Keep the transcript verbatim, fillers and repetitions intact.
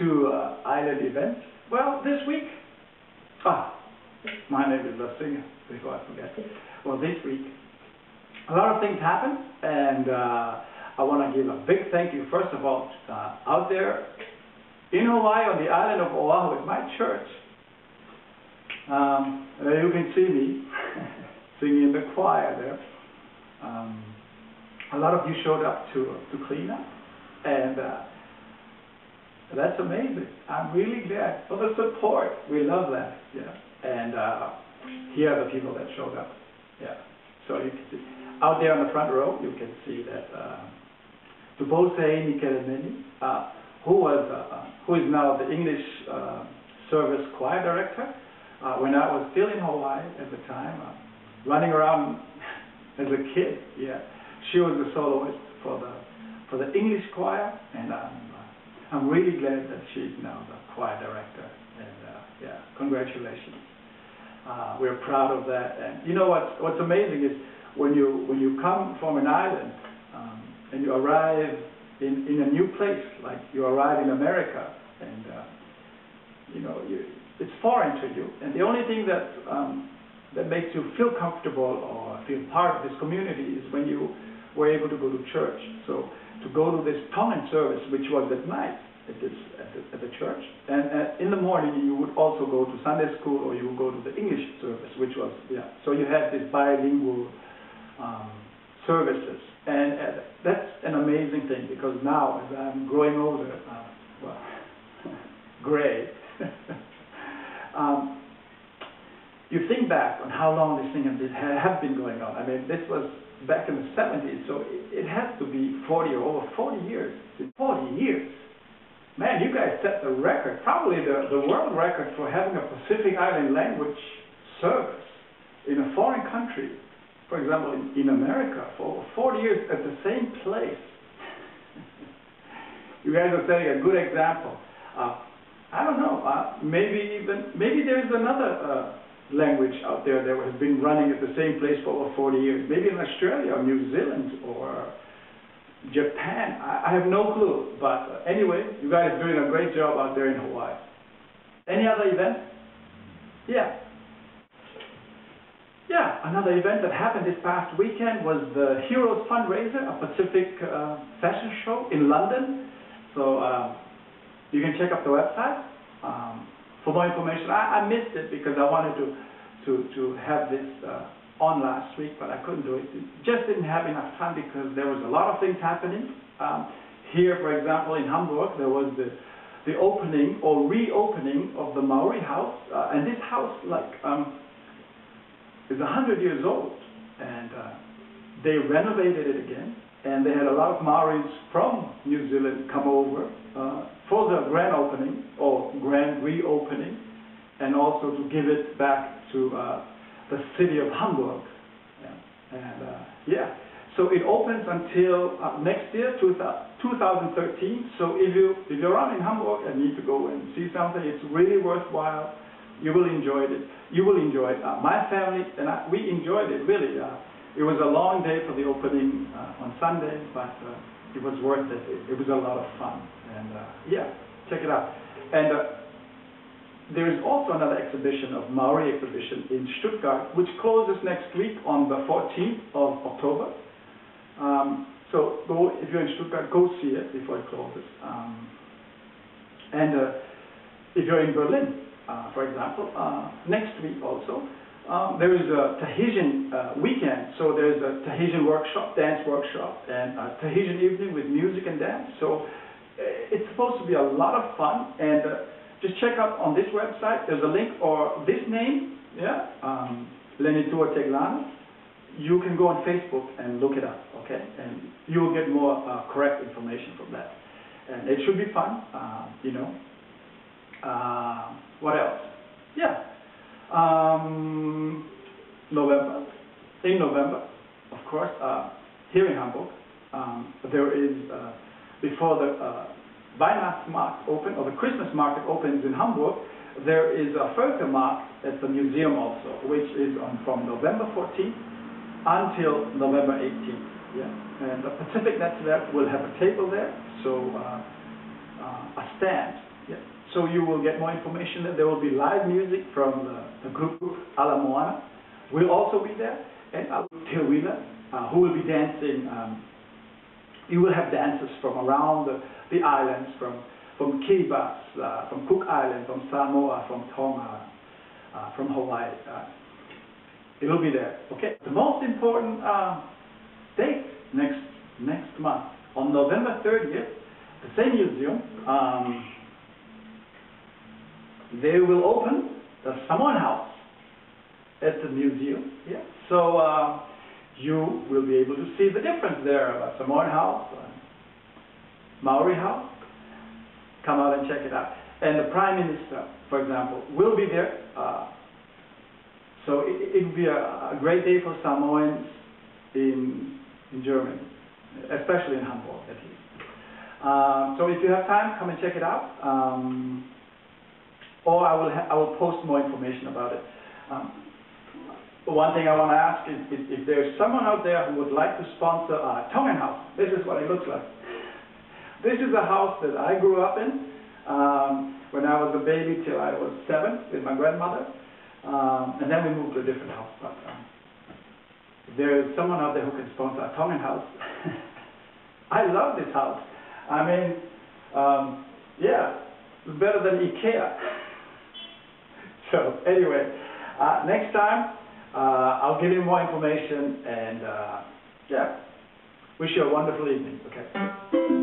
to uh, island events. Well, this week, ah, my name is Leste, before I forget. Well, this week, a lot of things happened, and uh, I want to give a big thank you, first of all, uh, out there in Hawaii on the island of Oahu at my church. Um, you can see me singing in the choir there. Um, a lot of you showed up to, to clean up, and uh, that's amazing. I'm really glad for the support. We love that. Yeah. And uh, here are the people that showed up. Yeah. So you can see out there on the front row, you can see that uh, Tuvalu, uh, who was uh, who is now the English uh, service choir director. Uh, when I was still in Hawaii at the time, uh, running around as a kid, yeah, she was the soloist for the for the English choir, and I'm uh, I'm really glad that she's now the choir director. And uh, yeah, congratulations. Uh, we're proud of that. And you know what? What's amazing is when you when you come from an island um, and you arrive in in a new place, like you arrive in America, and uh, you know you. It's foreign to you, and the only thing that um, that makes you feel comfortable or feel part of this community is when you were able to go to church. So to go to this Tongan service, which was at night at this at the, at the church, and uh, in the morning you would also go to Sunday school, or you would go to the English service, which was yeah. So you had this bilingual um, services, and uh, that's an amazing thing, because now as I'm growing older, uh, well, gray. Um, you think back on how long this thing has been going on. I mean, this was back in the seventies, so it, it has to be forty or over forty years. forty years. Man, you guys set the record, probably the, the world record for having a Pacific Island language service in a foreign country. For example, in, in America, for over forty years at the same place. You guys are setting a good example. Uh, I don't know, uh, maybe even, maybe there's another uh, language out there that has been running at the same place for over forty years. Maybe in Australia or New Zealand or Japan. I, I have no clue. But uh, anyway, you guys are doing a great job out there in Hawaii. Any other events? Yeah. Yeah, another event that happened this past weekend was the Heroes Fundraiser, a Pacific uh, fashion show in London. So, uh, you can check out the website um, for more information. I, I missed it because I wanted to to, to have this uh, on last week, but I couldn't do it. Just didn't have enough time because there was a lot of things happening. Um, here, for example, in Hamburg, there was the the opening or reopening of the Maori house, uh, and this house, like, um, is a hundred years old, and uh, they renovated it again. And they had a lot of Maoris from New Zealand come over uh, for the grand opening or grand reopening, and also to give it back to uh, the city of Hamburg. Yeah. And uh, yeah, so it opens until uh, next year, two thousand thirteen. So if you if you're around in Hamburg and need to go and see something, it's really worthwhile. You will enjoy it. You will enjoy it. Uh, my family and I, we enjoyed it really. Uh, It was a long day for the opening uh, on Sunday, but uh, it was worth it. it. It was a lot of fun. And uh, yeah, check it out. And uh, there is also another exhibition of Maori exhibition in Stuttgart, which closes next week on the fourteenth of October. Um, so go, if you're in Stuttgart, go see it before it closes. Um, and uh, if you're in Berlin, uh, for example, uh, next week also, Um, there is a Tahitian uh, weekend, so there's a Tahitian workshop, dance workshop, and a Tahitian evening with music and dance. So uh, it's supposed to be a lot of fun, and uh, just check out on this website. There's a link or this name, yeah, um, Lenitua Teglana. You can go on Facebook and look it up, okay, and you will get more uh, correct information from that. And it should be fun, uh, you know. Uh, what else? Yeah. Um, November, in November, of course, uh, here in Hamburg, um, there is, uh, before the uh, Weihnachtsmarkt open, or the Christmas market opens in Hamburg, there is a Völkermarkt at the museum also, which is on from November fourteenth until November eighteenth. Yeah, and the Pacific Netzwerk will have a table there, so uh, uh, a stand, yeah, so you will get more information. There will be live music from the, the group Ala Moana. We'll also be there, and Tuvalu, uh, who will be dancing. Um, you will have dancers from around the, the islands, from from Kiribati, uh, from Cook Island, from Samoa, from Tonga, uh, from Hawaii. Uh, it will be there. Okay. The most important uh, date next next month on November thirtieth, the same museum. Um, they will open the Samoan house at the museum. Yeah. So uh, you will be able to see the difference there of a Samoan house, a Maori house. Come out and check it out. And the Prime Minister, for example, will be there. Uh, so it, it will be a, a great day for Samoans in, in Germany, especially in Hamburg at least. Uh, so if you have time, come and check it out. Um, or I will, ha I will post more information about it. Um, one thing I want to ask is, is if there's someone out there who would like to sponsor a Tongan house. This is what it looks like. This is a house that I grew up in um, when I was a baby till I was seven with my grandmother. Um, and then we moved to a different house. But um, if there is someone out there who can sponsor a Tongan house, I love this house. I mean, um, yeah, it's better than IKEA. So anyway, uh, next time uh, I'll give you more information and uh, yeah, wish you a wonderful evening. Okay.